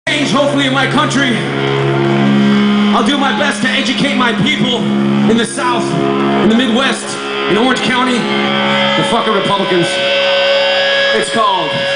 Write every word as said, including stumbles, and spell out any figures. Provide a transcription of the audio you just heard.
change, hopefully, in my country. I'll do my best to educate my people in the South, in the Midwest, in Orange County, the fucking Republicans. It's called